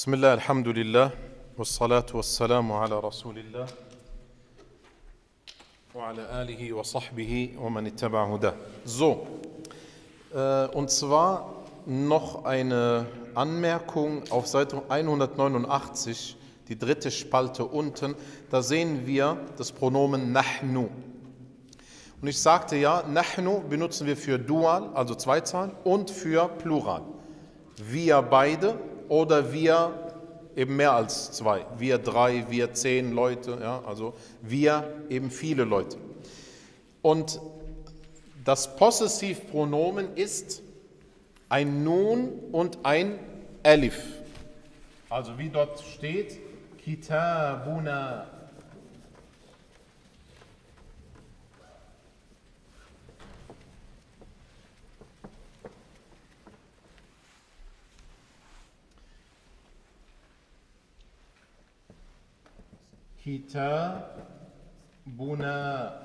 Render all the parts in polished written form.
Bismillah, alhamdulillah, wassalatu wassalamu ala Rasulillah, wa ala alihi wa sahbihi wa man ittaba huda. So, und zwar noch eine Anmerkung auf Seite 189, die dritte Spalte unten, da sehen wir das Pronomen nahnu. Und ich sagte ja, nahnu benutzen wir für Dual, also Zweizahl, und für Plural. Wir beide oder wir eben mehr als zwei. Wir 3, wir 10 Leute, ja, also wir eben viele Leute. Und das Possessivpronomen ist ein Nun und ein Alif. Also wie dort steht, Kitabuna. Kitabuna.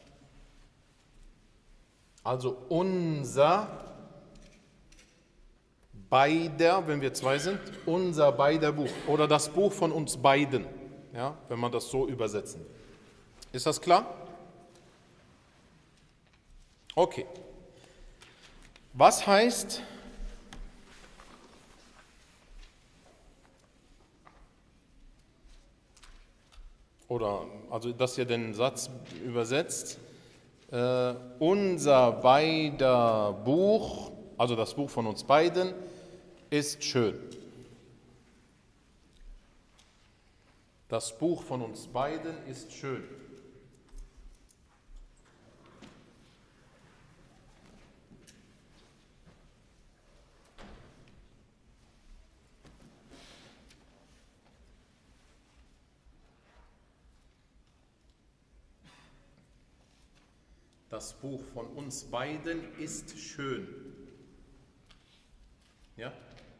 Also unser beider, wenn wir zwei sind, unser beider Buch oder das Buch von uns beiden, ja, wenn man das so übersetzen. Ist das klar? Okay. Was heißt oder also dass ihr den Satz übersetzt, unser beider Buch, also das Buch von uns beiden, ist schön. Das Buch von uns beiden ist schön. Das Buch von uns beiden ist schön. Ja?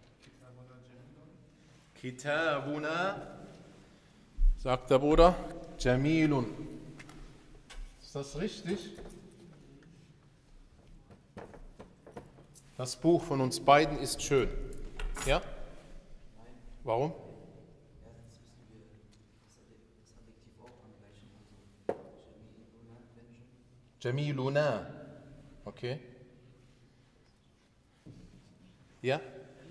Kitabuna, sagt der Bruder, Jamilun. Ist das richtig? Das Buch von uns beiden ist schön. Ja? Warum? Jamiluna. Okay. Ja?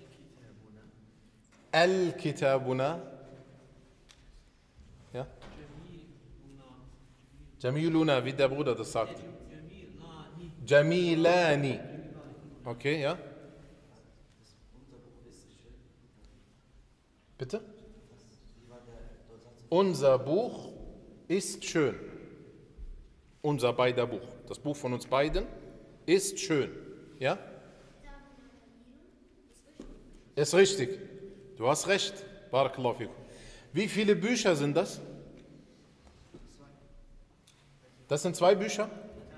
Al-Kitabuna. Ja? Jamiluna, wie der Bruder das sagt. Jamilani. Okay, ja? Bitte? Unser Buch ist schön. Unser beider Buch. Das Buch von uns beiden ist schön. Ja? Ist richtig. Du hast recht. Barakallahu fikum. Wie viele Bücher sind das? Das sind 2 Bücher?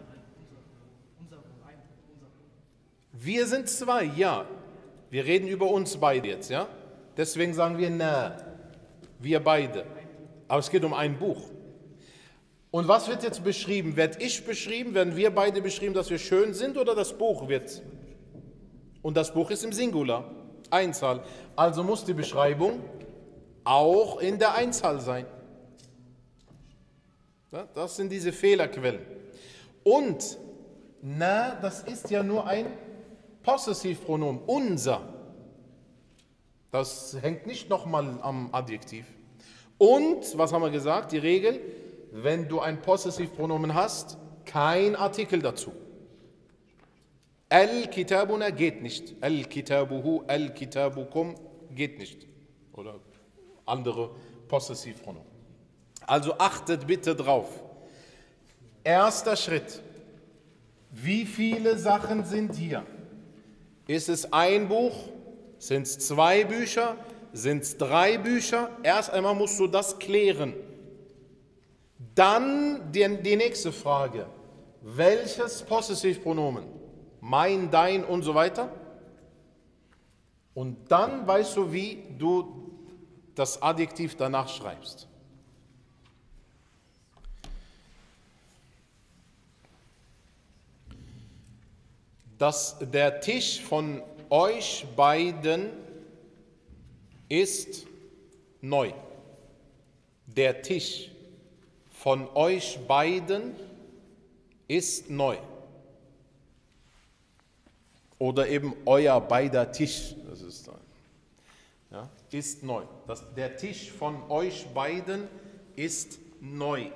Wir sind 2, ja. Wir reden über uns beide jetzt, ja? Deswegen sagen wir na. Wir beide. Aber es geht um ein Buch. Und was wird jetzt beschrieben? Werd ich beschrieben? Werden wir beide beschrieben, dass wir schön sind oder das Buch wird? Und das Buch ist im Singular, Einzahl. Also muss die Beschreibung auch in der Einzahl sein. Ja, das sind diese Fehlerquellen. Und na, das ist ja nur ein Possessivpronomen, unser. Das hängt nicht nochmal am Adjektiv. Und, was haben wir gesagt? Die Regel, wenn du ein Possessivpronomen hast, kein Artikel dazu. Al-Kitabuna geht nicht. Al-Kitabuhu, Al-Kitabukum geht nicht. Oder andere Possessivpronomen. Also achtet bitte drauf. Erster Schritt. Wie viele Sachen sind hier? Ist es ein Buch? Sind es 2 Bücher? Sind es 3 Bücher? Erst einmal musst du das klären. Dann die nächste Frage. Welches Possessivpronomen? Mein, dein und so weiter. Und dann weißt du, wie du das Adjektiv danach schreibst. Der Tisch von euch beiden ist neu. Der Tisch von euch beiden ist neu. Oder eben euer beider Tisch, das ist, ja, ist neu. Der Tisch von euch beiden ist neu.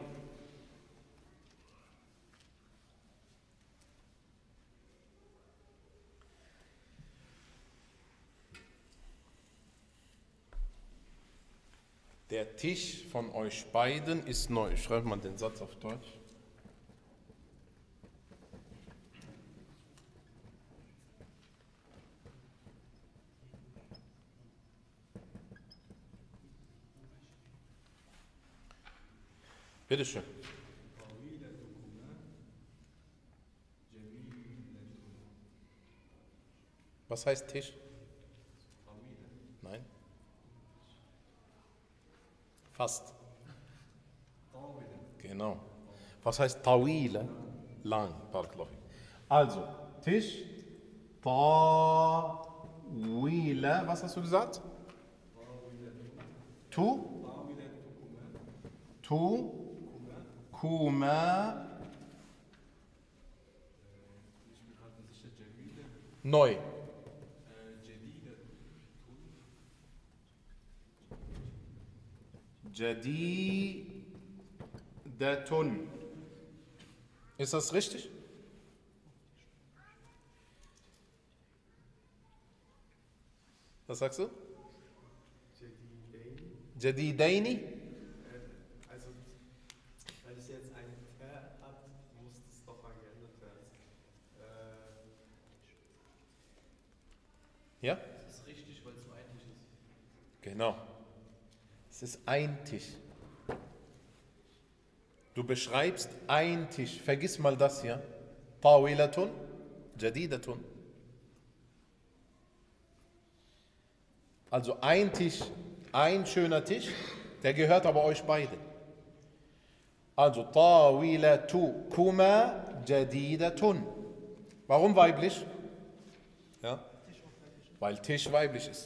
Der Tisch von euch beiden ist neu. Ich schreibe mal den Satz auf Deutsch. Bitte schön. Was heißt Tisch? Nein. Fast. Genau. Was heißt Tawila? Lang. Also, Tisch. Tawila. Was hast du gesagt? Kuma. Neu. Jadidatun. Ist das richtig? Was sagst du? Jadidaini? Also, weil es jetzt eine T hat, muss es doch mal geändert werden. Ja? Das ist richtig, weil es so eigentlich ist. Genau. Es ist ein Tisch. Du beschreibst ein Tisch. Vergiss mal das hier. Tawilatun, jadidatun. Also ein Tisch, ein schöner Tisch, der gehört aber euch beiden. Also tawilatu kuma jadidatun. Warum weiblich? Ja? Weil Tisch weiblich ist.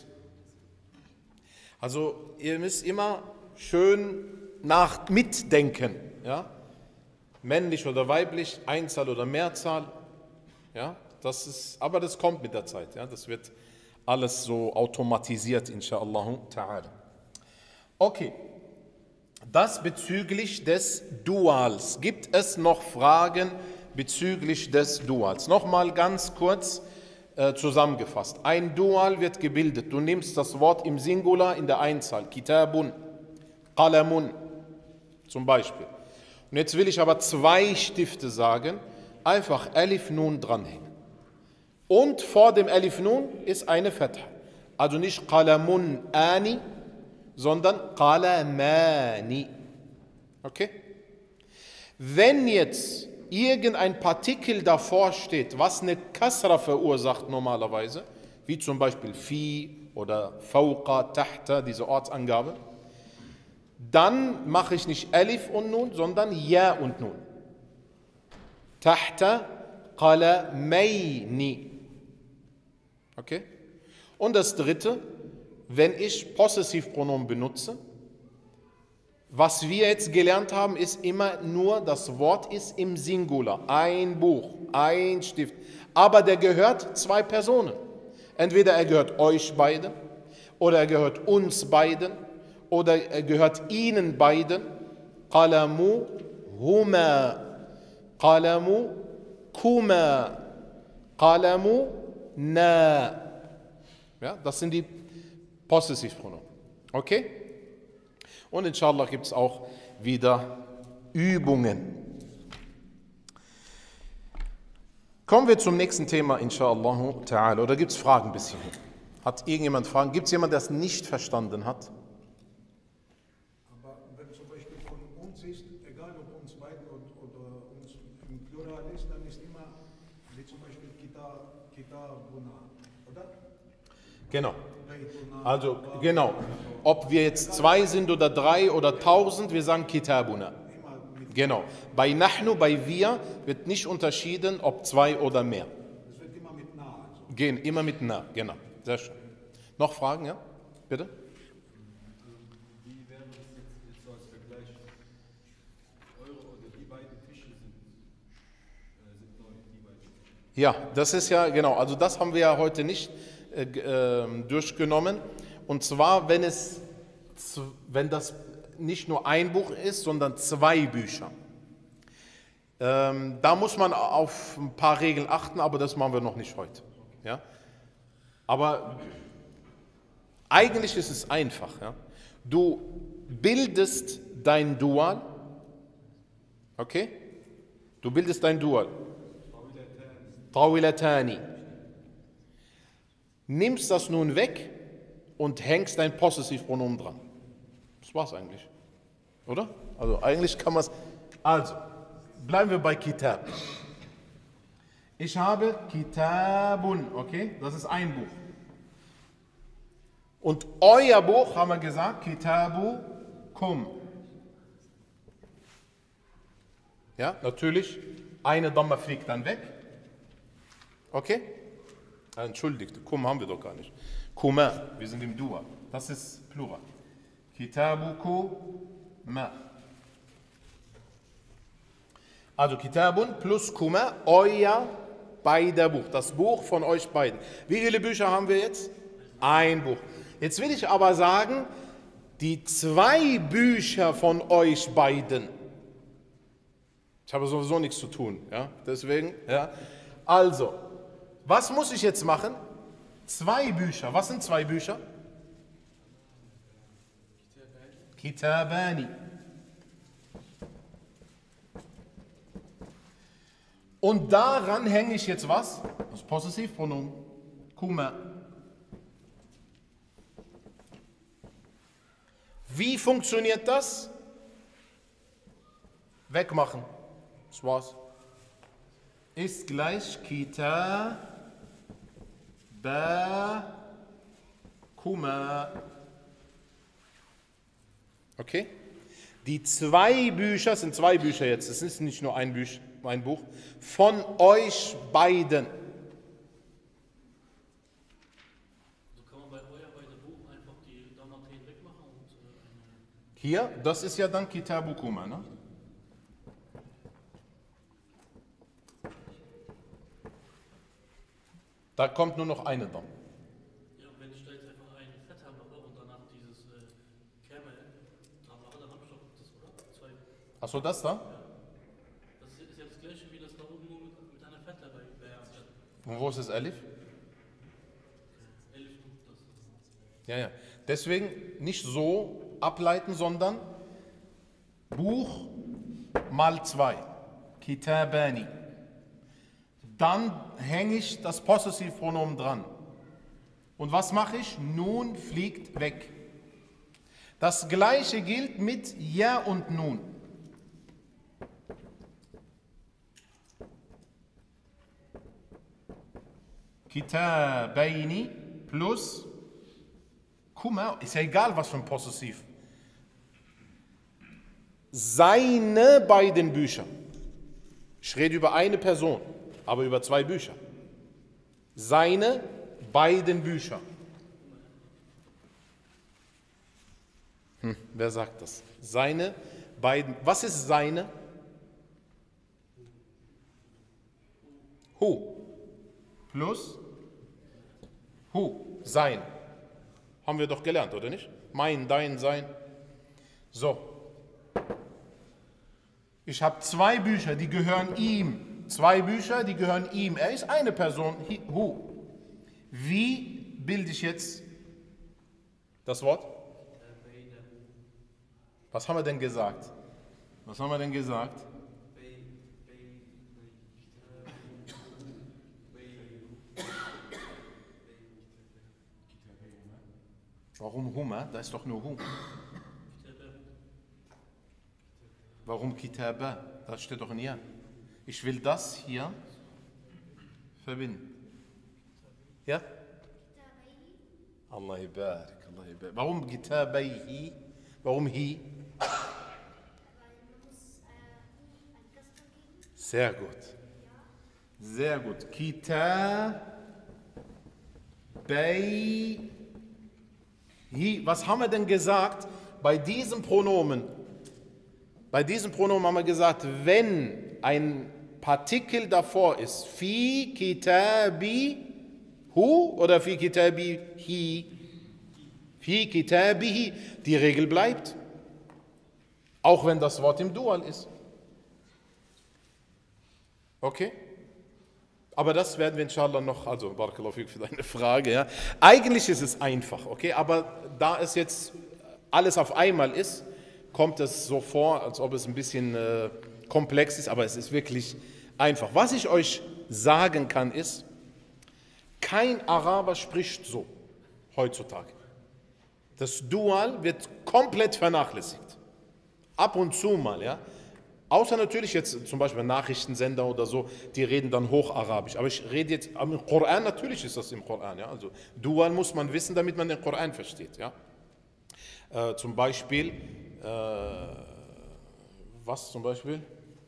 Also ihr müsst immer schön mitdenken, ja? Männlich oder weiblich, Einzahl oder Mehrzahl, ja? Aber das kommt mit der Zeit, ja? Das wird alles so automatisiert, inshallah ta'ala. Okay, das bezüglich des Duals. Gibt es noch Fragen bezüglich des Duals? Nochmal ganz kurz zusammengefasst. Ein Dual wird gebildet. Du nimmst das Wort im Singular in der Einzahl. Kitabun, Qalamun zum Beispiel. Und jetzt will ich aber zwei Stifte sagen. Einfach Alif Nun dranhängen. Und vor dem Alif Nun ist eine Fatha. Also nicht Qalamun Ani, sondern Qalamani. Okay? Wenn jetzt irgendein Partikel davor steht, was eine Kasra verursacht normalerweise, wie zum Beispiel Fi oder Fauqa, Tahta, diese Ortsangabe, dann mache ich nicht Alif und Nun, sondern Ja und Nun. Tahta Qalamaini. Okay? Und das dritte, wenn ich Possessivpronomen benutze, was wir jetzt gelernt haben, ist immer nur, das Wort ist im Singular. Ein Buch, ein Stift. Aber der gehört zwei Personen. Entweder er gehört euch beiden, oder er gehört uns beiden, oder er gehört ihnen beiden. Qalamu huma, qalamu kuma, qalamu na. Ja, das sind die Possessivpronomen. Okay? Und inshallah gibt es auch wieder Übungen. Kommen wir zum nächsten Thema, inshallah ta'ala. Oder gibt es Fragen bis hierhin? Hat irgendjemand Fragen? Gibt es jemanden, der es nicht verstanden hat? Aber wenn zum Beispiel von uns ist, egal ob uns beiden oder uns im Plural ist, dann ist immer, wie zum Beispiel Kitabuna, oder? Genau. Also genau, ob wir jetzt zwei sind oder drei oder 1000, wir sagen Kitabuna. Genau. Bei Nahnu, bei wir, wird nicht unterschieden, ob zwei oder mehr. Es wird immer mit Na. Also. Gehen immer mit Na, genau. Sehr schön. Noch Fragen, ja? Bitte? beiden Tische sind neu, die beiden. Ja, das ist ja, genau, also das haben wir ja heute nicht durchgenommen. Und zwar, wenn das nicht nur ein Buch ist, sondern zwei Bücher. Da muss man auf ein paar Regeln achten, aber das machen wir noch nicht heute. Ja? Aber eigentlich ist es einfach. Ja? Du bildest dein Dual, okay? Du bildest dein Dual. Tawilatani. Nimmst das nun weg und hängst dein Possessivpronomen dran. Das war's eigentlich. Oder? Also eigentlich kann man es. Also, bleiben wir bei Kitab. Ich habe Kitabun, okay? Das ist ein Buch. Und euer Buch, haben wir gesagt, Kitabukum. Ja, natürlich, eine Dhamma fliegt dann weg. Okay? Entschuldigt, Kum haben wir doch gar nicht. Kuma, wir sind im Dua. Das ist Plural. Kitabukuma. Also Kitabun plus Kuma, euer beider Buch. Das Buch von euch beiden. Wie viele Bücher haben wir jetzt? Ein Buch. Jetzt will ich aber sagen, die zwei Bücher von euch beiden. Ich habe sowieso nichts zu tun. Ja? Deswegen, ja. Also, was muss ich jetzt machen? Zwei Bücher. Was sind zwei Bücher? Kitabani. Und daran hänge ich jetzt was? Das Possessivpronomen. Kuma. Wie funktioniert das? Wegmachen. Das war's. Ist gleich Kitabakuma. Okay? Die zwei Bücher, sind zwei Bücher jetzt, es ist nicht nur ein Buch, von euch beiden. Also kann man bei euer beiden Buch einfach die Dhammaten wegmachen und Hier, das ist ja dann Kitabukuma, ne? Da kommt nur noch eine Dam. ja, wenn ich da jetzt einfach einen Fetter mache und danach dieses Camel dran mache, dann habe ich doch das, oder? Zwei. Achso, das da? Das ist ja das gleiche wie das da oben nur mit einer Fetter bei Und wo ist das Elif? 11 und das. Ja, ja. Deswegen nicht so ableiten, sondern Buch mal zwei. Kitabani. Dann hänge ich das Possessivpronomen dran. Und was mache ich? Nun fliegt weg. Das gleiche gilt mit Ja und Nun. Kitabaini plus Kuma, ist ja egal, was für ein Possessiv. Seine beiden Bücher. Ich rede über eine Person, aber über zwei Bücher. Seine beiden Bücher. Wer sagt das? Seine beiden. Was ist seine? Hu. Plus Hu. Sein. Haben wir doch gelernt, oder nicht? Mein, dein, sein. So. Ich habe zwei Bücher, die gehören ihm. Zwei Bücher, die gehören ihm. Er ist eine Person. Hu. Wie bilde ich jetzt das Wort? Was haben wir denn gesagt? Was haben wir denn gesagt? Warum Huma? Da ist doch nur Hu. Warum Kitaba? Da steht doch ein Ja. Ich will das hier verbinden. Ja? Allah ibarak, Allah ibarak. Warum Kitabayhi? Warum Hi? Sehr gut. Sehr gut. Kitabayhi. Was haben wir denn gesagt bei diesem Pronomen? Bei diesem Pronomen haben wir gesagt, wenn ein Partikel davor ist, fi kitabi hu oder fi kitabi hi, fi kitabihi, die Regel bleibt, auch wenn das Wort im Dual ist. Okay? Aber das werden wir inshallah noch, also Barakallahu fik für deine Frage, ja. Eigentlich ist es einfach, okay, aber da es jetzt alles auf einmal ist, kommt es so vor, als ob es ein bisschen komplex ist, aber es ist wirklich einfach. Was ich euch sagen kann ist, kein Araber spricht so heutzutage. Das Dual wird komplett vernachlässigt. Ab und zu mal, ja. Außer natürlich jetzt zum Beispiel Nachrichtensender oder so, die reden dann Hocharabisch. Aber ich rede jetzt im Koran, natürlich ist das im Koran. Ja? Also Dual muss man wissen, damit man den Koran versteht. Ja? Zum Beispiel, was zum Beispiel?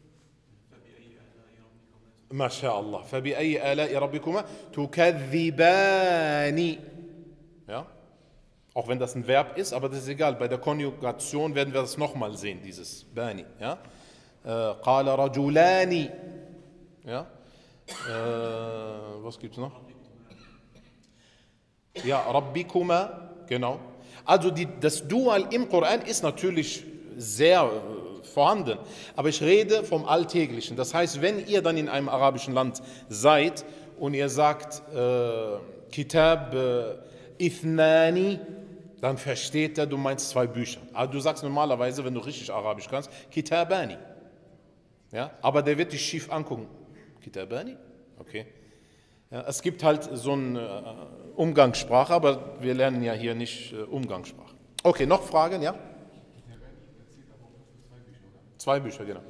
MashaAllah. فَبِأَيِّ آلَاءِ رَبِّكُمَا تُكَذِّبَانِ. Ja? Auch wenn das ein Verb ist, aber das ist egal. Bei der Konjugation werden wir das nochmal sehen, dieses Bani. Ja? قال رجلان. Ja? Was gibt es noch? Ja, Rabbikuma, genau. Also das Dual im Koran ist natürlich sehr vorhanden, aber ich rede vom Alltäglichen. Das heißt, wenn ihr dann in einem arabischen Land seid und ihr sagt Kitab Ithnani, dann versteht er, du meinst 2 Bücher. Aber du sagst normalerweise, wenn du richtig Arabisch kannst, Kitabani. Ja, aber der wird dich schief angucken. Kitabani? Okay. Ja, es gibt halt so eine Umgangssprache, aber wir lernen ja hier nicht Umgangssprache. Okay, noch Fragen, ja? 2 Bücher, genau.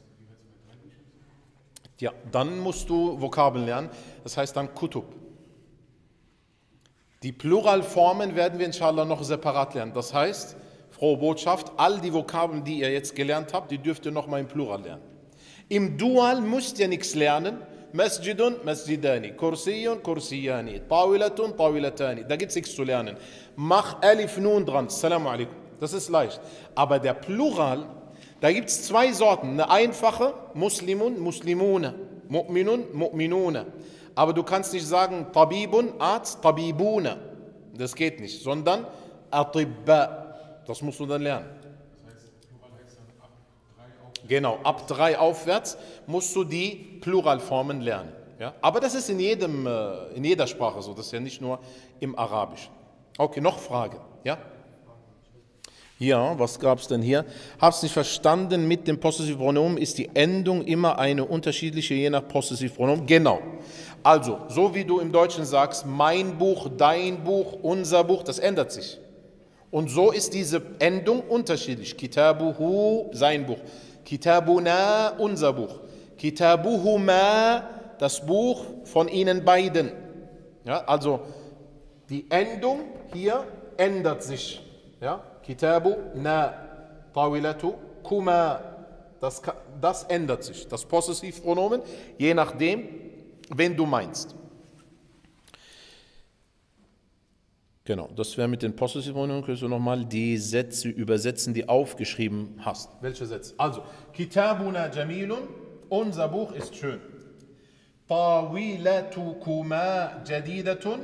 Ja, dann musst du Vokabeln lernen, das heißt dann Kutub. Die Pluralformen werden wir inshallah noch separat lernen. Das heißt, frohe Botschaft, all die Vokabeln, die ihr jetzt gelernt habt, die dürft ihr nochmal im Plural lernen. Im Dual müsst ihr nichts lernen. Masjidun, masjidani, Kursiyun, kursiyani, Tawilatun, tawilatani. Da gibt es nichts zu lernen. Mach Alif Nun dran. Assalamu alaikum. Das ist leicht. Aber der Plural, da gibt es 2 Sorten. Eine einfache, Muslimun, Muslimune, Mu'minun, Mu'minune. Aber du kannst nicht sagen Tabibun, Arzt, Tabibune. Das geht nicht. Sondern Atibba. Das musst du dann lernen. Genau, ab 3 aufwärts musst du die Pluralformen lernen. Ja? Aber das ist in jeder Sprache so, das ist ja nicht nur im Arabischen. Okay, noch Frage? Ja? Ja, was gab es denn hier? Hab's nicht verstanden, mit dem Possessivpronomen ist die Endung immer eine unterschiedliche, je nach Possessivpronomen. Genau. Also, so wie du im Deutschen sagst, mein Buch, dein Buch, unser Buch, das ändert sich. Und so ist diese Endung unterschiedlich. Kitabuhu, sein Buch. Kitabuna, unser Buch. Kitabuhuma, das Buch von ihnen beiden. Ja, also die Endung hier ändert sich. Ja, Kitabuna, Tawilatu, Kuma, das ändert sich. Das Possessivpronomen, je nachdem, wen du meinst. Genau, das wäre mit den Possessivpronomen. Kannst du nochmal die Sätze übersetzen, die aufgeschrieben hast. Welche Sätze? Also, Kitabuna Jamilun, unser Buch ist schön. Tawilatukuma jadidatun,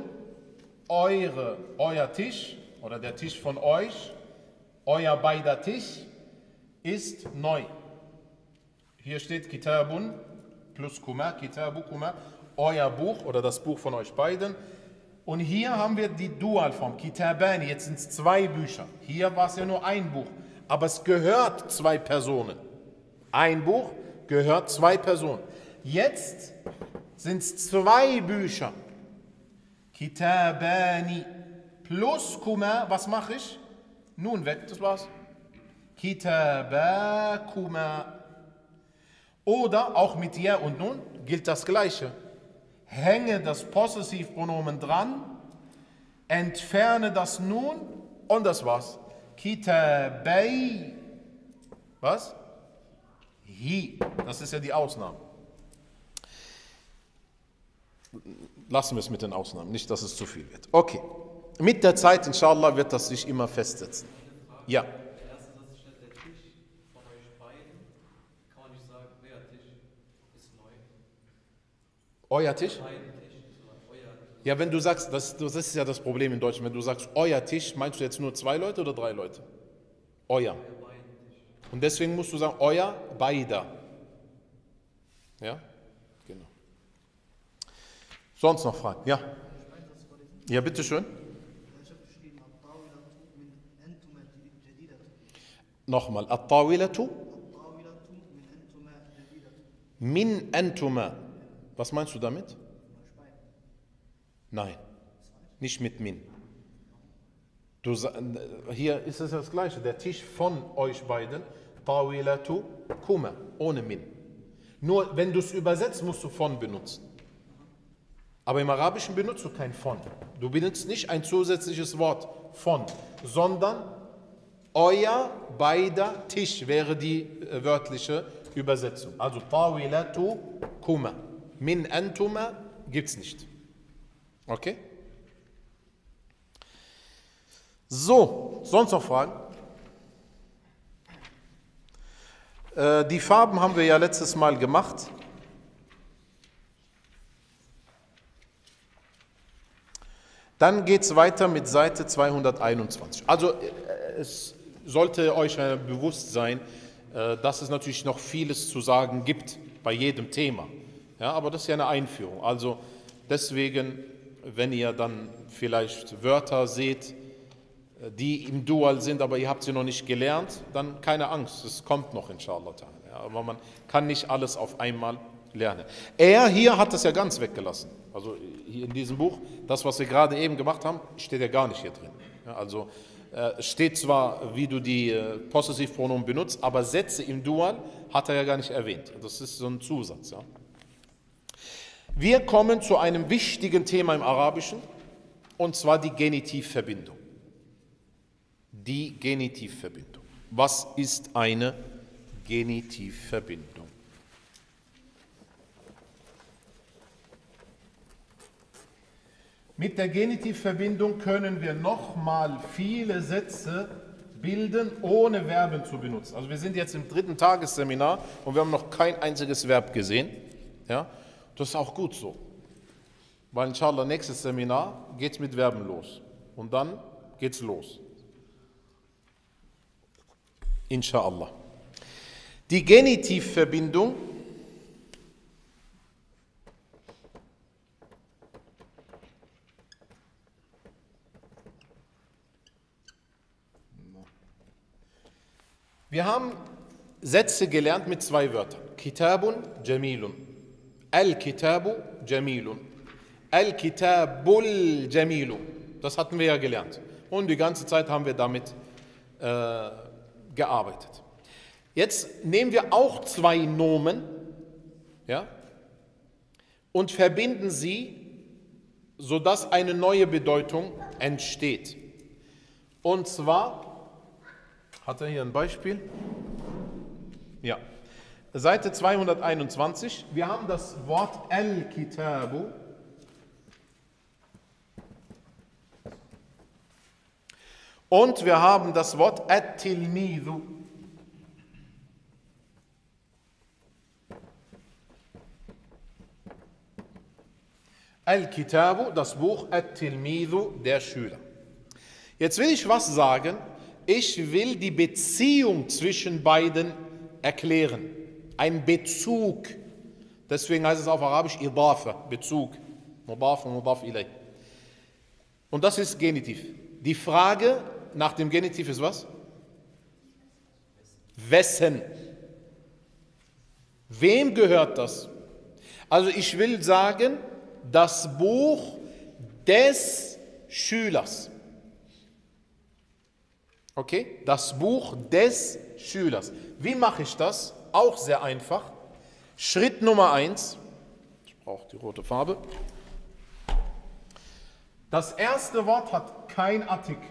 euer Tisch oder der Tisch von euch, euer beider Tisch ist neu. Hier steht Kitabun plus Kuma, Kitabukuma, euer Buch oder das Buch von euch beiden. Und hier haben wir die Dualform, Kitabani, jetzt sind es 2 Bücher. Hier war es ja nur ein Buch, aber es gehört 2 Personen. Ein Buch gehört 2 Personen. Jetzt sind es 2 Bücher. Kitabani plus Kuma, was mache ich? Nun weg, das war's. Kitabakuma. Oder auch mit Ja und Nun gilt das Gleiche. Hänge das Possessivpronomen dran, entferne das Nun und das war's. Kitabay. Was? Hi. Das ist ja die Ausnahme. Lassen wir es mit den Ausnahmen, nicht, dass es zu viel wird. Okay. Mit der Zeit, inshallah, wird das sich immer festsetzen. Ja. Der erste Satz steht, der Tisch von euch beiden Euer Tisch? Mein Tisch, so euer. Ja, wenn du sagst, das ist ja das Problem in Deutschland, wenn du sagst euer Tisch, meinst du jetzt nur 2 Leute oder 3 Leute? Euer. Und deswegen musst du sagen, euer, beider. Ja, genau. Sonst noch Fragen? Ja. Ja, bitteschön. Ich habe geschrieben, At-Tawilatu min Antuma Jadidatu. Nochmal. At-Tawilatu At-Tawilatu min Antuma Jadidatu. min antuma. Was meinst du damit? Schwein. Nein, nicht mit min. Hier ist es das Gleiche. Der Tisch von euch beiden, Tawilatu kuma, ohne min. Nur wenn du es übersetzt, musst du von benutzen. Aber im Arabischen benutzt du kein von. Du benutzt nicht ein zusätzliches Wort von, sondern euer beider Tisch wäre die wörtliche Übersetzung. Also Tawilatu kuma. Min antuma gibt es nicht. Okay? So, sonst noch Fragen? Die Farben haben wir ja letztes Mal gemacht. Dann geht es weiter mit Seite 221. Also es sollte euch bewusst sein, dass es natürlich noch vieles zu sagen gibt bei jedem Thema. Ja, aber das ist ja eine Einführung. Also deswegen, wenn ihr dann vielleicht Wörter seht, die im Dual sind, aber ihr habt sie noch nicht gelernt, dann keine Angst, es kommt noch, inshallah. Ja, aber man kann nicht alles auf einmal lernen. Er hier hat es ja ganz weggelassen. Also hier in diesem Buch, das, was wir gerade eben gemacht haben, steht ja gar nicht hier drin. Ja, also steht zwar, wie du die Possessivpronomen benutzt, aber Sätze im Dual hat er ja gar nicht erwähnt. Das ist so ein Zusatz. Ja. Wir kommen zu einem wichtigen Thema im Arabischen, und zwar die Genitivverbindung. Die Genitivverbindung. Was ist eine Genitivverbindung? Mit der Genitivverbindung können wir nochmal viele Sätze bilden, ohne Verben zu benutzen. Also wir sind jetzt im 3. Tagesseminar und wir haben noch kein einziges Verb gesehen. Ja? Das ist auch gut so. Weil inshallah nächstes Seminar geht es mit Verben los. Und dann geht es los. Inshallah. Die Genitivverbindung wir haben Sätze gelernt mit 2 Wörtern. Kitabun, Jamilun. Al-Kitabu, Jamilun. Al-Kitabul, Jamilun. Das hatten wir ja gelernt. Und die ganze Zeit haben wir damit gearbeitet. Jetzt nehmen wir auch 2 Nomen, ja, und verbinden sie, sodass eine neue Bedeutung entsteht. Und zwar, hat er hier ein Beispiel? Ja. Seite 221. Wir haben das Wort Al-Kitabu. Und wir haben das Wort At-Tilmidhu. Al-Kitabu, das Buch, At-Tilmidhu, der Schüler. Jetzt will ich was sagen. Ich will die Beziehung zwischen beiden erklären. Ein Bezug. Deswegen heißt es auf Arabisch Idafa, Bezug. Mudaf und Mudaf ilay. Und das ist Genitiv. Die Frage nach dem Genitiv ist was? Wessen? Wem gehört das? Also ich will sagen, das Buch des Schülers. Okay? Das Buch des Schülers. Wie mache ich das? Auch sehr einfach. Schritt Nummer 1. Ich brauche die rote Farbe. Das erste Wort hat kein Artikel,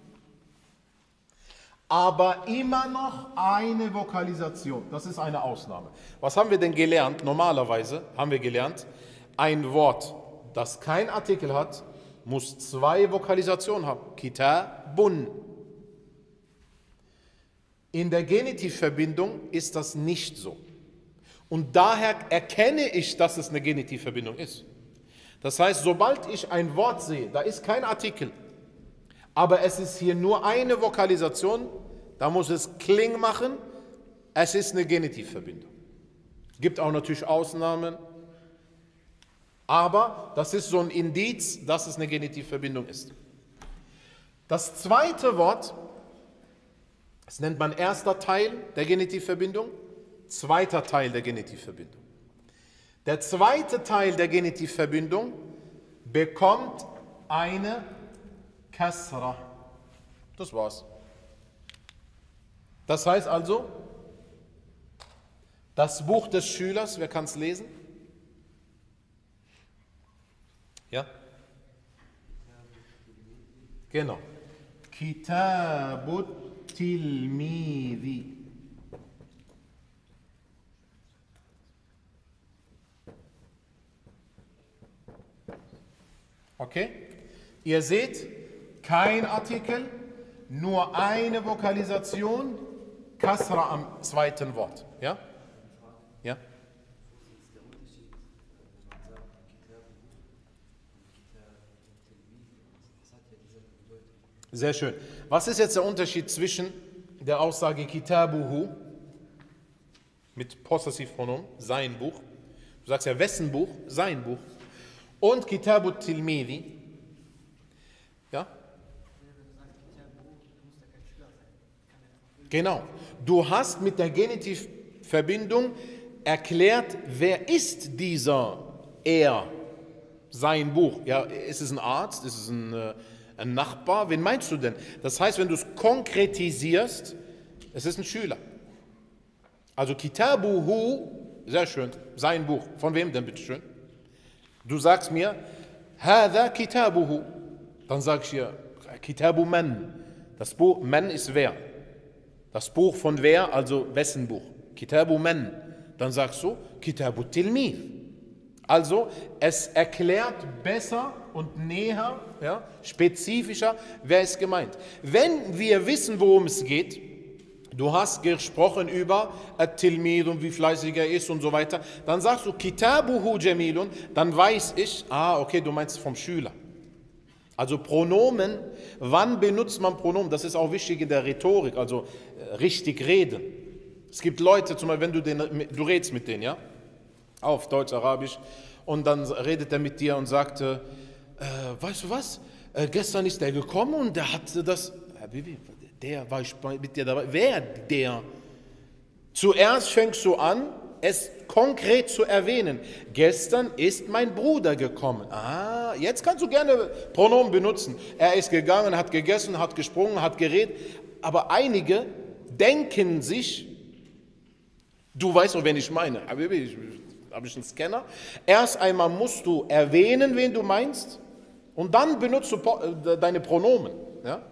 aber immer noch eine Vokalisation. Das ist eine Ausnahme. Was haben wir denn gelernt? Normalerweise haben wir gelernt, ein Wort, das kein Artikel hat, muss 2 Vokalisationen haben. Kitabun. In der Genitivverbindung ist das nicht so. Und daher erkenne ich, dass es eine Genitivverbindung ist. Das heißt, sobald ich ein Wort sehe, da ist kein Artikel, aber es ist hier nur eine Vokalisation, da muss es Kling machen, es ist eine Genitivverbindung. Gibt auch natürlich Ausnahmen, aber das ist so ein Indiz, dass es eine Genitivverbindung ist. Das zweite Wort, das nennt man erster Teil der Genitivverbindung, zweiter Teil der Genitivverbindung. Der zweite Teil der Genitivverbindung bekommt eine Kasra. Das war's. Das heißt also, das Buch des Schülers, wer kann es lesen? Ja? Genau. Kitabut Tilmidi. Okay? Ihr seht, kein Artikel, nur eine Vokalisation, Kasra am zweiten Wort. Ja? Ja? Sehr schön. Was ist jetzt der Unterschied zwischen der Aussage Kitabuhu mit Possessivpronomen, sein Buch? Du sagst ja, wessen Buch? Sein Buch. Und Kitabut Tilmidi. Ja? Genau. Du hast mit der Genitivverbindung erklärt, wer ist dieser er, sein Buch. Ja, ist es ein Arzt? Ist es ein Nachbar? Wen meinst du denn? Das heißt, wenn du es konkretisierst, es ist ein Schüler. Also Kitabuhu, sehr schön, sein Buch. Von wem denn, bitteschön? Du sagst mir, Hada Kitabuhu. Dann sag ich dir, Kitabu man. Das Buch, man ist wer? Das Buch von wer, also wessen Buch? Kitabu man. Dann sagst du, Kitabu Tilmid. Also, es erklärt besser und näher, ja, spezifischer, wer ist gemeint. Wenn wir wissen, worum es geht, du hast gesprochen über At-Tilmid und wie fleißig er ist und so weiter, dann sagst du Kitabuhu Jamilun, dann weiß ich, okay, du meinst vom Schüler. Also Pronomen, wann benutzt man Pronomen? Das ist auch wichtig in der Rhetorik, also richtig reden. Es gibt Leute, zum Beispiel, wenn du redest mit denen, ja, auf Deutsch, Arabisch, und dann redet er mit dir und sagt, weißt du was, gestern ist der gekommen und der hatte das, Habibi, der war mit dir dabei. Wer der? Zuerst fängst du an, es konkret zu erwähnen. Gestern ist mein Bruder gekommen. Jetzt kannst du gerne Pronomen benutzen. Er ist gegangen, hat gegessen, hat gesprungen, hat geredet. Aber einige denken sich, du weißt doch, wen ich meine. Habe ich einen Scanner? Erst einmal musst du erwähnen, wen du meinst, und dann benutzt du deine Pronomen. Ja?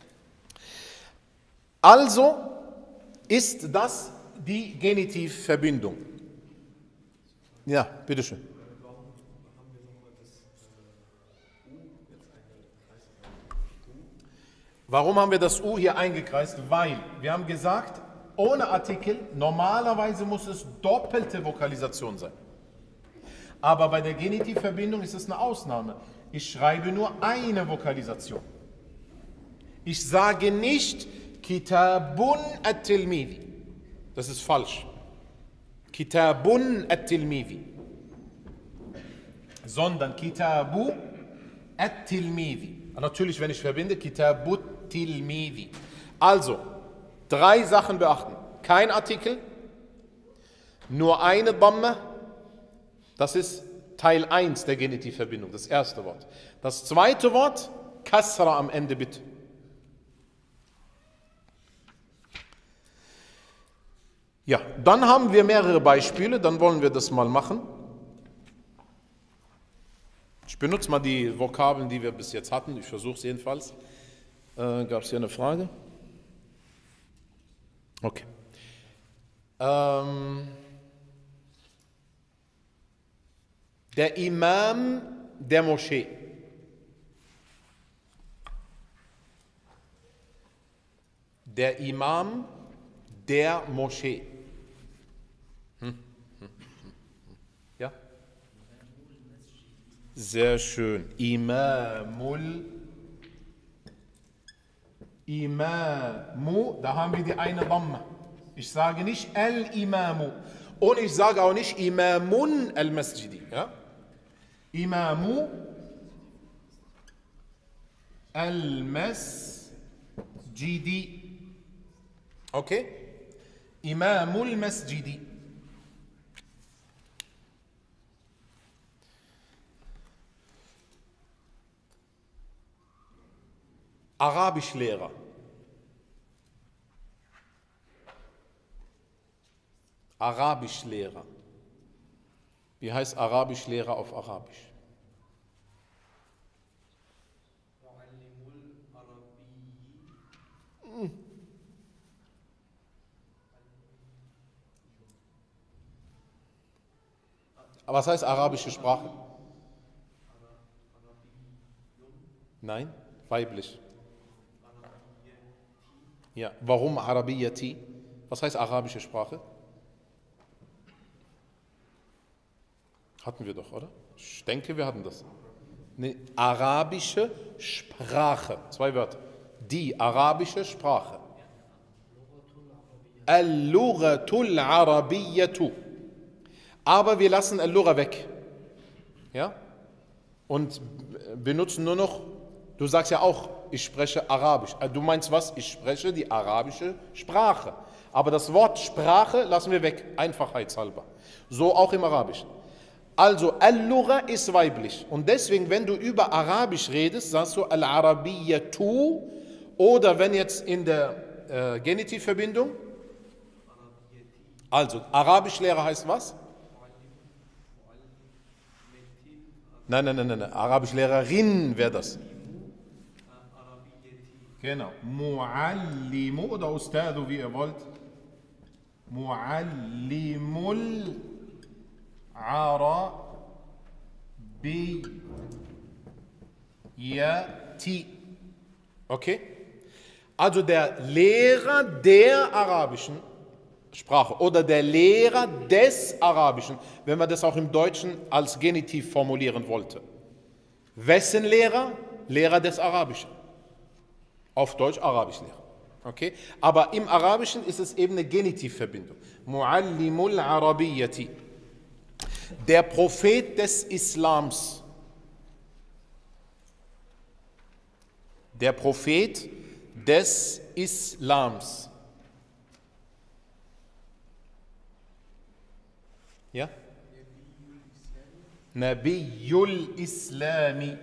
Also ist das die Genitivverbindung. Ja, bitteschön. Warum haben wir nochmal das U jetzt eingekreist? Warum haben wir das U hier eingekreist? Weil wir haben gesagt, ohne Artikel, normalerweise muss es doppelte Vokalisation sein. Aber bei der Genitivverbindung ist es eine Ausnahme. Ich schreibe nur eine Vokalisation. Ich sage nicht Kitabun at-Tilmidi. Das ist falsch. Kitabun at-Tilmidi. Sondern Kitabu at-Tilmidi. Natürlich, wenn ich verbinde, Kitabut Tilmidi. Also, 3 Sachen beachten. Kein Artikel, nur eine Dhamma. Das ist Teil 1 der Genitivverbindung, das erste Wort. Das zweite Wort, Kasra am Ende bitte. Ja, dann haben wir mehrere Beispiele, dann wollen wir das mal machen. Ich benutze mal die Vokabeln, die wir bis jetzt hatten, ich versuche es jedenfalls. Gab es hier eine Frage? Okay. Der Imam der Moschee. Der Imam der Moschee. Sehr schön. Imamu, da haben wir die eine Dhamma. Ich sage nicht al-Imamu. Und ich sage auch nicht Imamun al-Masjidi. Ja? Imamu al-Masjidi. Okay? Imamul Masjidi. Arabischlehrer. Arabischlehrer. Wie heißt Arabischlehrer auf Arabisch? Aber was heißt arabische Sprache? Nein, weiblich. Ja, warum Arabiyati? Was heißt arabische Sprache? Hatten wir doch, oder? Ich denke, wir hatten das. Nee, arabische Sprache. 2 Wörter. Die arabische Sprache. Al-Lughatul Arabiyyatu. Aber wir lassen Al-Lugha weg. Ja? Und benutzen nur noch, du sagst ja auch, ich spreche Arabisch. Du meinst was? Ich spreche die arabische Sprache. Aber das Wort Sprache lassen wir weg, einfachheitshalber. So auch im Arabischen. Also Al-Lugha ist weiblich. Und deswegen, wenn du über Arabisch redest, sagst du Al-Arabiyyatu. Oder wenn jetzt in der Genitivverbindung. Also Arabischlehrer heißt was? Nein. Arabischlehrerin wäre das. Genau. Muallimu oder Ustadu, wie ihr wollt. Muallimul Arabiyyati. Okay? Also der Lehrer der arabischen Sprache oder der Lehrer des Arabischen, wenn man das auch im Deutschen als Genitiv formulieren wollte. Wessen Lehrer? Lehrer des Arabischen. Auf Deutsch Arabischlehrer. Okay? Aber im Arabischen ist es eben eine Genitivverbindung. Muallimul Arabiyyati. Der Prophet des Islams. Der Prophet des Islams. Ja? Nabiyul Islami.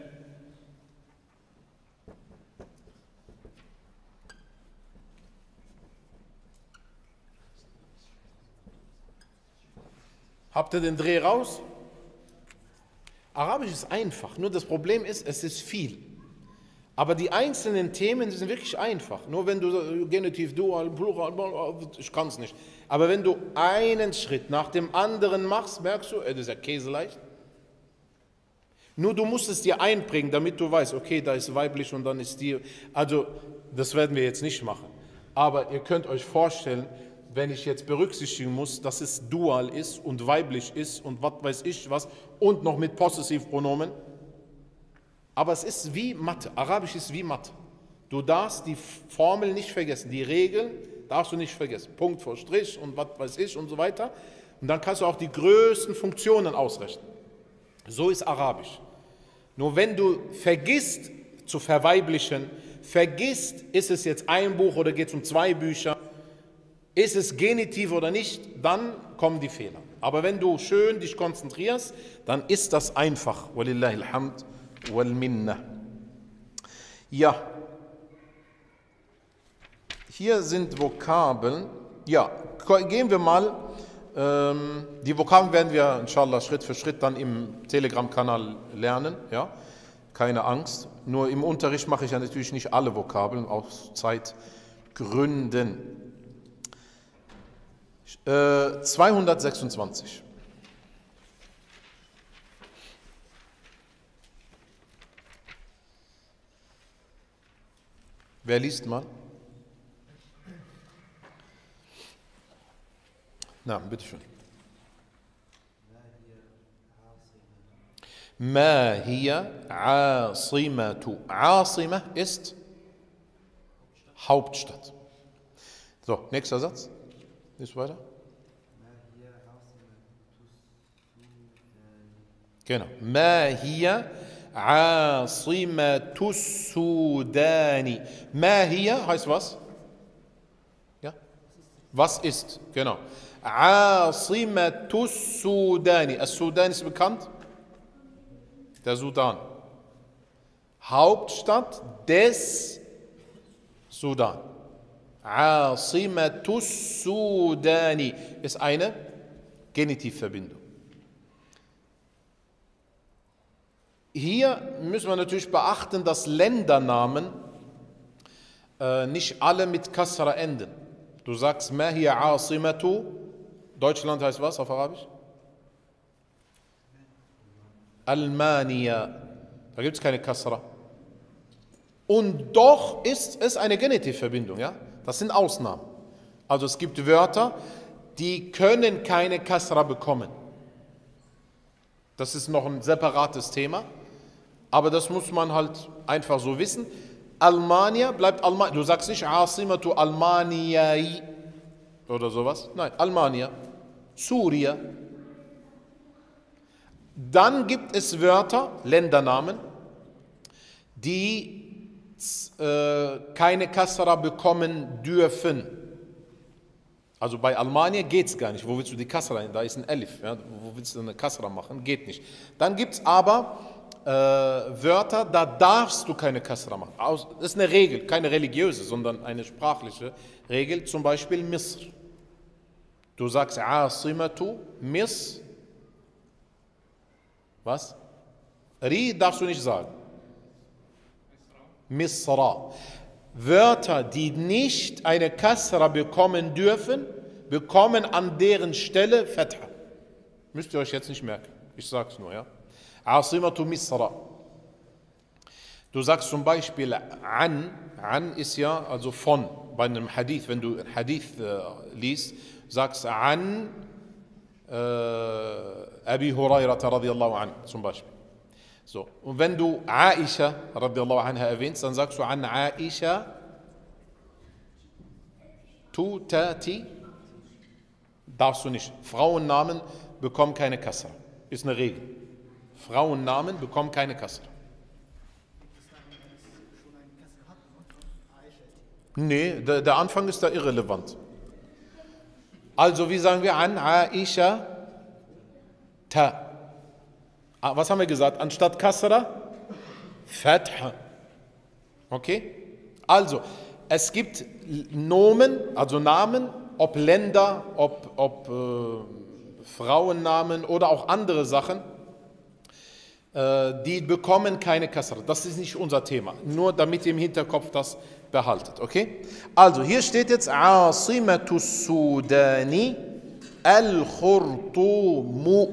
Habt ihr den Dreh raus? Arabisch ist einfach, nur das Problem ist, es ist viel. Aber die einzelnen Themen sind wirklich einfach. Nur wenn du Genitiv, Dual, Plural, ich kann es nicht. Aber wenn du einen Schritt nach dem anderen machst, merkst du, das ist ja käseleicht. Nur du musst es dir einbringen, damit du weißt, okay, da ist weiblich und dann ist die. Also, das werden wir jetzt nicht machen. Aber ihr könnt euch vorstellen, wenn ich jetzt berücksichtigen muss, dass es dual ist und weiblich ist und was weiß ich was und noch mit Possessivpronomen. Aber es ist wie Mathe. Arabisch ist wie Mathe. Du darfst die Formel nicht vergessen. Die Regeln darfst du nicht vergessen. Punkt vor Strich und was weiß ich und so weiter. Und dann kannst du auch die größten Funktionen ausrechnen. So ist Arabisch. Nur wenn du vergisst zu verweiblichen, vergisst, ist es jetzt ein Buch oder geht es um 2 Bücher, ist es Genitiv oder nicht, dann kommen die Fehler. Aber wenn du schön dich konzentrierst, dann ist das einfach. Walillahi alhamd wal minna. Ja. Hier sind Vokabeln. Ja, gehen wir mal. Die Vokabeln werden wir inshallah Schritt für Schritt dann im Telegram-Kanal lernen. Ja? Keine Angst. Nur im Unterricht mache ich ja natürlich nicht alle Vokabeln, aus Zeitgründen. 226. Wer liest mal? Na, bitteschön. Ma hiya asimatu. Asima ist Hauptstadt. So, nächster Satz. Ist weiter. Genau. Ma hiya asimatu Sudani. Ma hiya heißt was? Ja? Was ist? Genau. Asimatu Sudani. As-Sudan ist bekannt? Der Sudan. Hauptstadt des Sudan. Asimatu Sudani ist eine Genitivverbindung. Hier müssen wir natürlich beachten, dass Ländernamen nicht alle mit Kasra enden. Du sagst, Ma hiya asimatu. Deutschland heißt was auf Arabisch? Almania. Da gibt es keine Kasra. Und doch ist es eine Genitivverbindung. Ja? Das sind Ausnahmen. Also es gibt Wörter, die können keine Kasra bekommen. Das ist noch ein separates Thema. Aber das muss man halt einfach so wissen. Almania bleibt Almania. Du sagst nicht Asimatu Almaniai oder sowas. Nein, Almania. Suria. Dann gibt es Wörter, Ländernamen, die keine Kasra bekommen dürfen. Also bei Almania geht es gar nicht. Wo willst du die Kasra? Da ist ein Elif. Ja? Wo willst du eine Kasra machen? Geht nicht. Dann gibt es aber Wörter, da darfst du keine Kasra machen. Das ist eine Regel, keine religiöse, sondern eine sprachliche Regel. Zum Beispiel Misr. Du sagst Asimatu, Misr. Was? Ri darfst du nicht sagen. Misra. Wörter, die nicht eine Kasra bekommen dürfen, bekommen an deren Stelle Fatha. Müsst ihr euch jetzt nicht merken. Ich sag's nur, ja. Asimatu Misra. Du sagst zum Beispiel an ist ja also von, bei einem Hadith, wenn du ein Hadith liest, sagst an Abi Hurairata radiyallahu anhu zum Beispiel. So. Und wenn du Aisha radiyallahu anha erwähnst, dann sagst du an Aisha tutati. Darfst du nicht. Frauennamen bekommen keine Kasra. Ist eine Regel. Frauennamen bekommen keine Kasra. Nee, der Anfang ist da irrelevant. Also, wie sagen wir an Aisha ta? Was haben wir gesagt? Anstatt Kasra? Fatha. Okay? Also, es gibt Nomen, also Namen, ob Länder, ob Frauennamen oder auch andere Sachen, die bekommen keine Kasra. Das ist nicht unser Thema. Nur damit ihr im Hinterkopf das behaltet. Okay? Also, hier steht jetzt Asimatu Sudani Al-Khurtumu.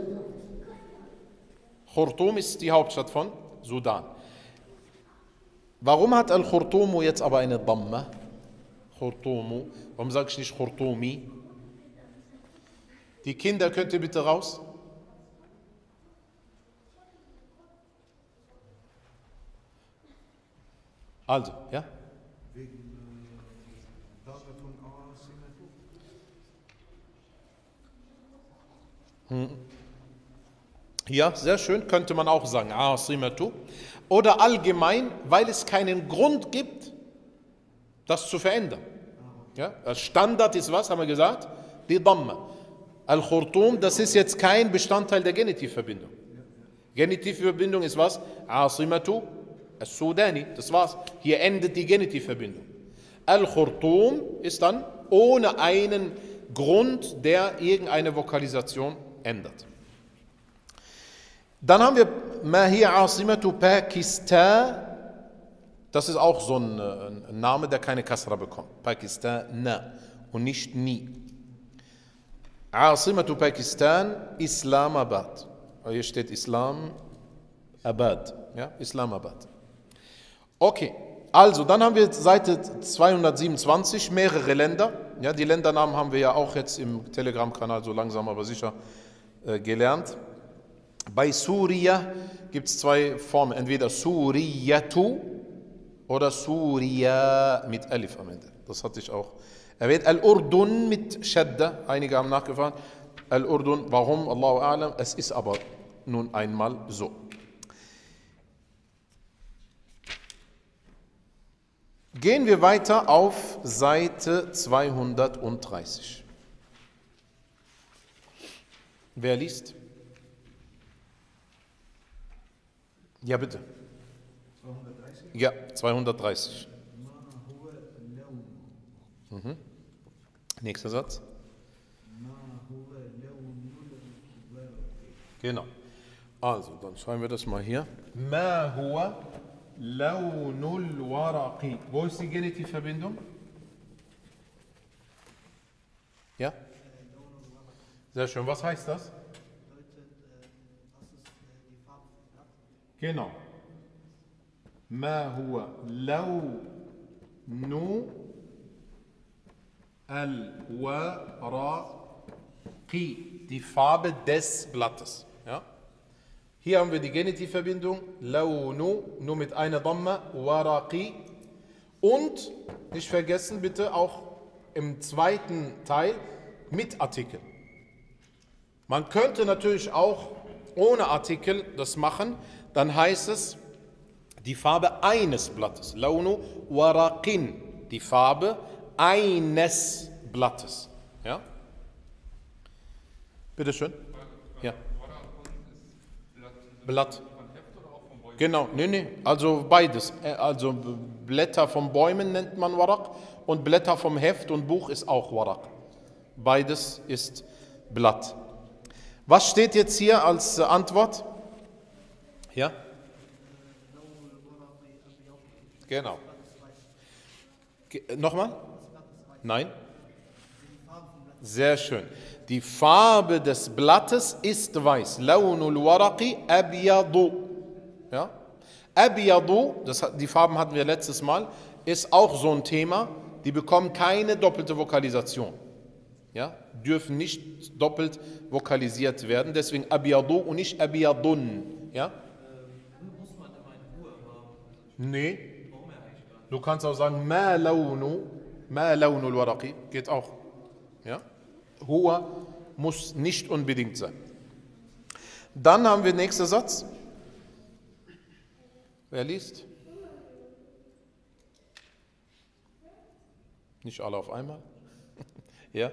Khurtum ist die Hauptstadt von Sudan. Warum hat Al-Khurtumu jetzt aber eine Dhamma? Khurtumu. Warum sage ich nicht Khurtumi? Die Kinder, könnt ihr bitte raus? Also, ja? Wegen Dame von Asimatu. Ja, sehr schön, könnte man auch sagen, Asimatu. Oder allgemein, weil es keinen Grund gibt, das zu verändern. Ja? Das Standard ist was, haben wir gesagt? Die Dhamma. Al-Khurtum, das ist jetzt kein Bestandteil der Genitivverbindung. Genitivverbindung ist was? Asimatu As-Sudani, das war's. Hier endet die Genitivverbindung. Al-Khurtum ist dann ohne einen Grund, der irgendeine Vokalisation ändert. Dann haben wir Ma hiya Asimatu Pakistan. Das ist auch so ein Name, der keine Kasra bekommt. Pakistan, na und nicht ni. Asimatu Pakistan, Islamabad. Hier steht Islamabad. Ja, Islamabad. Okay, also dann haben wir Seite 227 mehrere Länder. Ja, die Ländernamen haben wir ja auch jetzt im Telegram-Kanal so langsam aber sicher gelernt. Bei Surya gibt es zwei Formen, entweder Suriyatu oder Surya mit Alif am Ende. Das hatte ich auch erwähnt. Al-Urdun mit Shadda, einige haben nachgefragt. Al-Urdun, warum? Allahu A'lam. Es ist aber nun einmal so. Gehen wir weiter auf Seite 230. Wer liest? Ja, bitte. 230. Ja, 230. ما هو اللون Mhm. Nächster Satz. ما هو لون الورق Genau. Also, dann schreiben wir das mal hier. Ma huwa lawnul waraqi. Wo ist die Genitivverbindung? Ja? Sehr schön. Was heißt das? Bedeutet, was ist die Farbe vom Blatt? Genau. Ma huwa lawnu al-waraqi. Die Farbe des Blattes. Ja? Hier haben wir die Genitivverbindung. Lawnu, nur mit einer Dhamma. Waraqi. Und, nicht vergessen bitte, auch im zweiten Teil mit Artikel. Man könnte natürlich auch ohne Artikel das machen, dann heißt es die Farbe eines Blattes. Launu waraqin, die Farbe eines Blattes. Ja? Bitte schön. Ja. Blatt. Genau, nee, also beides. Also Blätter von Bäumen nennt man Waraq und Blätter vom Heft und Buch ist auch Waraq. Beides ist Blatt. Was steht jetzt hier als Antwort? Ja? Genau. Nochmal? Nein? Sehr schön. Die Farbe des Blattes ist weiß. Launul waraqi abyadu. Ja? Abyadu, die Farben hatten wir letztes Mal, ist auch so ein Thema. Die bekommen keine doppelte Vokalisation. Ja? Dürfen nicht doppelt vokalisiert werden. Deswegen abyadu und nicht abyadun. Ja? Muss man immer in Ruhe haben? Nee. Warum eigentlich gar nicht? Du kannst auch sagen, ma launul waraqi, geht auch. Ja? Huwa muss nicht unbedingt sein. Dann haben wir den nächsten Satz. Wer liest? Nicht alle auf einmal. Ja?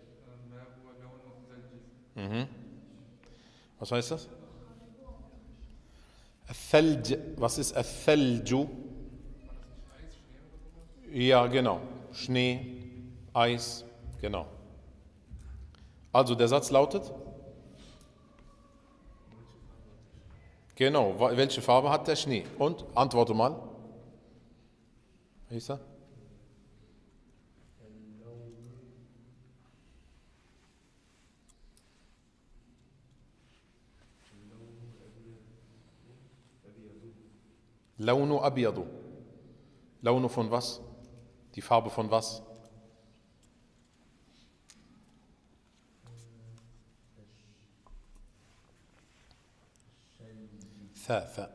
Mhm. Was heißt das? Thalj. Was ist Thalju? Ja, genau. Schnee, Eis, genau. Also der Satz lautet? Genau, welche Farbe hat der Schnee? Und antworte mal. Isa? Launu abyadu. Launu von was? Die Farbe von was? Tha.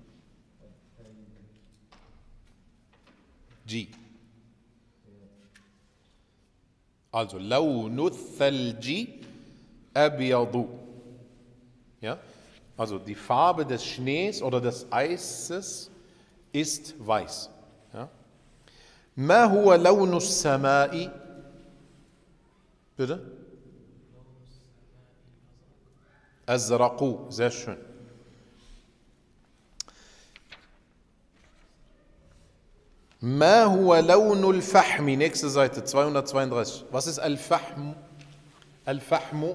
G. Also, launu thalji abyadu. Ja? Also, die Farbe des Schnees oder des Eises ist weiß. Ja? Ma huwa launu samai? Bitte? Azraqu. Sehr schön. Ma huwa launul fahmi? Nächste Seite, 232. Was ist al-Fahm? Al-Fahmu?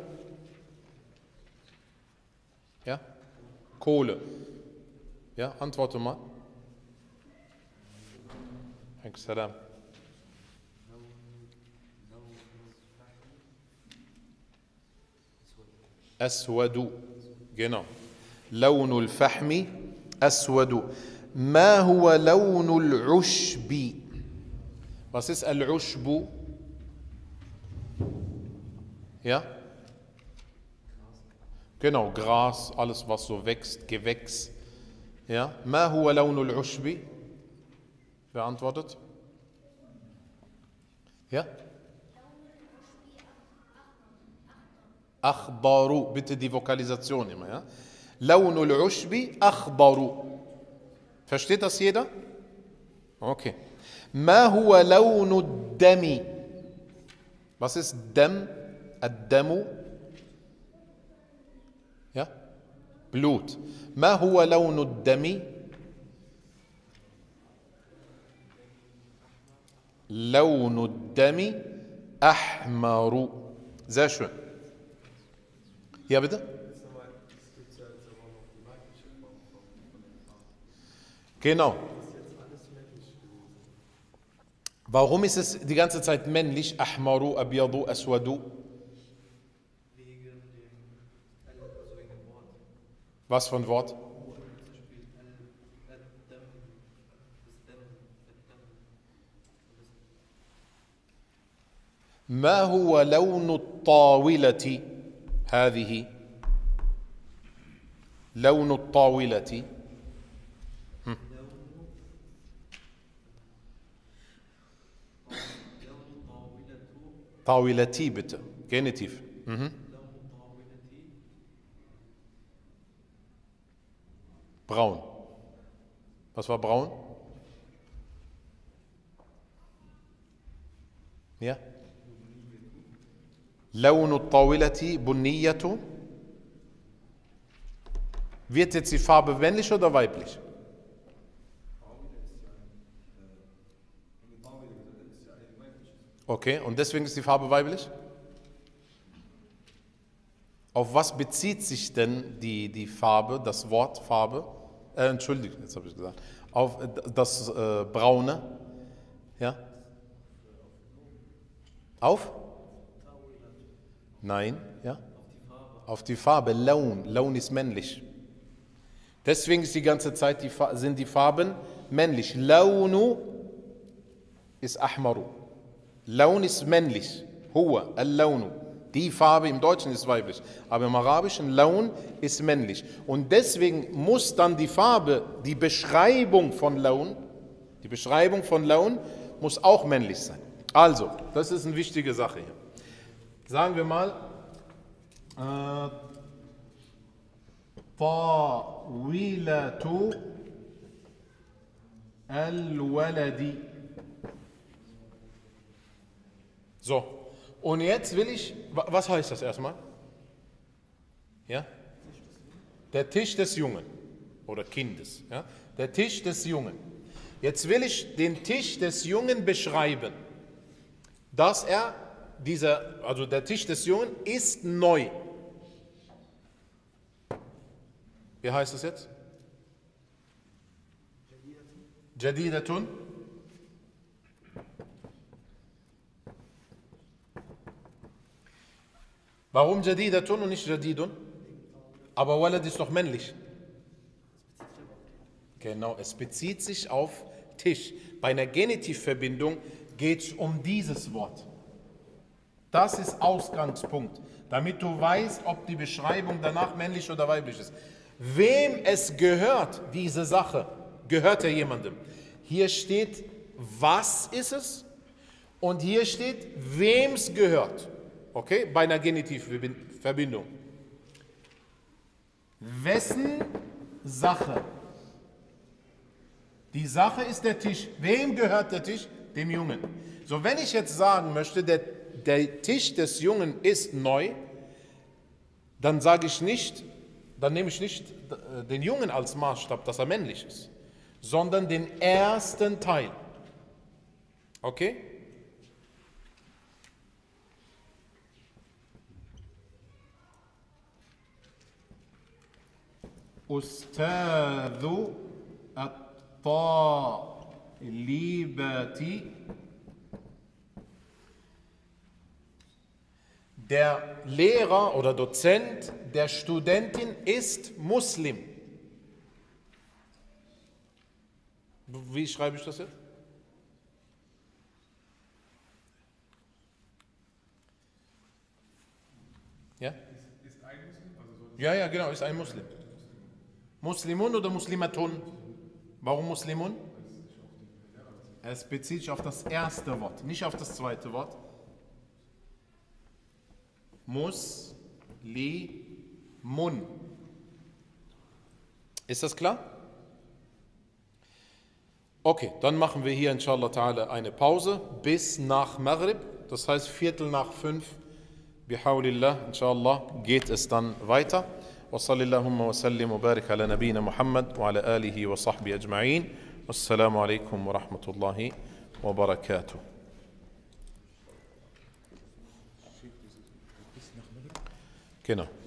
Ja? Kohle. Ja, antworte mal. Salam. Aswadu. Genau. Launul Fahmi aswadu. Ma huwa launul Ushbi? Was ist al-Ushbu? Ja? Genau, Gras, alles was so wächst, Gewächs. Ja? Ma huwa lawnul ushbi? Wer antwortet? Ja? Akhbaru, bitte die Vokalisation immer. Ja? Lawnul ushbi akhbaru. Versteht das jeder? Okay. Ma huwa lawnud dami? Was ist Dam? Ad-Damu? Ja? Blut. Ma huwa lawnud dami? Lawnud dami ahmaru. Sehr schön. Ja, bitte? Es gibt ja jetzt aber noch die weibliche Form von den Farben. Genau. Das ist jetzt alles männlich gewesen. Warum ist es die ganze Zeit männlich? Ahmaru, Abiyadu, Aswadu. Wegen dem, also wegen dem Wort. Was für ein Wort? Zum Beispiel Al-Dam, das Dam, ما هو لون الطاولة هذه؟ لون الطاولة طاولتي bitte. Genitiv. Braun. Was war braun? Ja? لون الطاولة بنية. Wird jetzt die Farbe männlich oder weiblich? Okay, und deswegen ist die Farbe weiblich? Auf was bezieht sich denn die Farbe, das Wort Farbe? Entschuldigt, jetzt habe ich gesagt. Auf das Braune? Ja? Auf? Nein, ja? Auf die Farbe. Laun. Laun ist männlich. Deswegen ist die ganze Zeit sind die Farben männlich. Launu ist ahmaru. Laun ist männlich. Huwa, al-launu. Die Farbe im Deutschen ist weiblich. Aber im Arabischen Laun ist männlich. Und deswegen muss dann die Farbe, die Beschreibung von Laun muss auch männlich sein. Also, das ist eine wichtige Sache hier. Sagen wir mal, Tawilatu al-waladi. So, und jetzt will ich, was heißt das erstmal? Ja? Der Tisch des Jungen oder Kindes. Ja? Der Tisch des Jungen. Jetzt will ich den Tisch des Jungen beschreiben, dass also der Tisch des Jungen ist neu. Wie heißt es jetzt? Jadidatun. Warum Jadidatun und nicht Jadidun? Aber Walad ist doch männlich. Genau, es bezieht sich auf Tisch. Bei einer Genitivverbindung geht es um dieses Wort. Das ist Ausgangspunkt, damit du weißt, ob die Beschreibung danach männlich oder weiblich ist. Wem es gehört, diese Sache, gehört ja jemandem. Hier steht, was ist es? Und hier steht, wem es gehört. Okay, bei einer Genitivverbindung. Wessen Sache? Die Sache ist der Tisch. Wem gehört der Tisch? Dem Jungen. So, wenn ich jetzt sagen möchte, der Tisch des Jungen ist neu, dann sage ich nicht, dann nehme ich nicht den Jungen als Maßstab, dass er männlich ist, sondern den ersten Teil. Okay? Ustadhu at-talibati. Der Lehrer oder Dozent der Studentin ist Muslim. Wie schreibe ich das jetzt? Ja? Ja, ja, genau, ist ein Muslim. Muslimun oder Muslimatun? Warum Muslimun? Es bezieht sich auf das erste Wort, nicht auf das zweite Wort. Muslimun. Ist das klar? Okay, dann machen wir hier inshallah ta'ala eine Pause bis nach Maghrib, das heißt 4:45. Bihaulillah, inshallah, geht es dann weiter. Wa sallallahu wa sallim wa barik ala nabina Muhammad wa ala alihi wa sahbihi ajma'in. Wassalamu alaikum wa rahmatullahi wa barakatuh. Genau.